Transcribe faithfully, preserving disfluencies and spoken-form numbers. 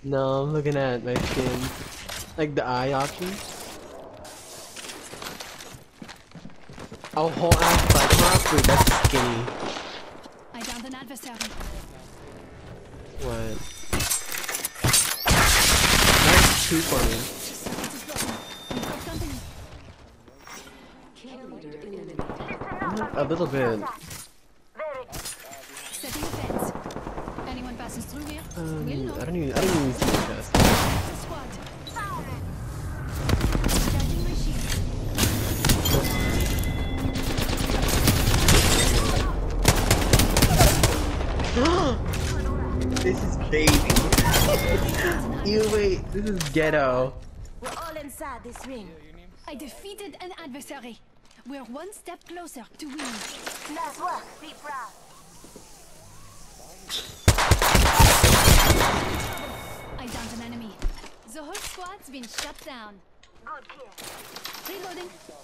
No, I'm looking at my skin. Like the eye option. Oh, whole ass bike mark? Wait, that's skinny. I downed an adversary. What? That's too funny. Circuit is broken. We've got company. A little bit. Setting a fence. Anyone passes through here? Um, We'll know. I don't even. I don't even see the chest. It's a squad. Charging my shield. This is crazy. You wait. This is ghetto. We're all inside this ring. I defeated an adversary. We're one step closer to winning. Nice work. Be proud. I downed an enemy. The whole squad's been shut down. Good kill. Reloading.